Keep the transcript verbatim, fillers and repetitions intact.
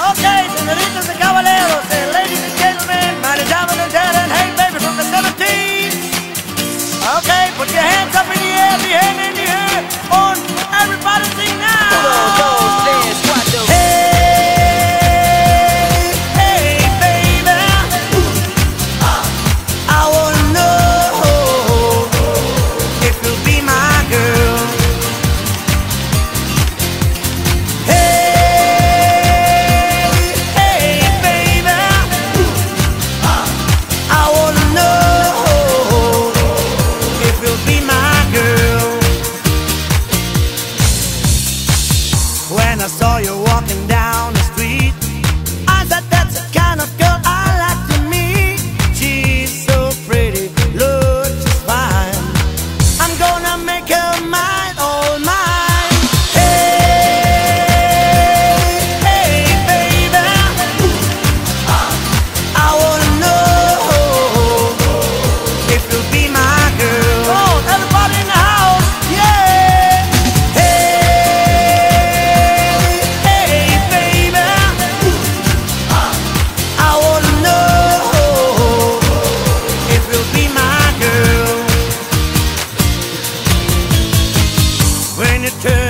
Okay, senoritas and caballeros, and ladies and gentlemen, mighty diamond and dead and hey baby from the seventies. Okay, put your hands up in the air, the hand in the air, on everybody sing now. Uno, dos, tres, cuatro. Hey, hey baby, I wanna know if you'll be my girl. When I saw you walking down the street, I said that's the kind of girl I like to meet. She's so pretty, looks just fine. I'm gonna make her mine, all mine. Hey, hey baby, I wanna know if you'll be my girl. Oh, everybody in the house, yeah. When you turn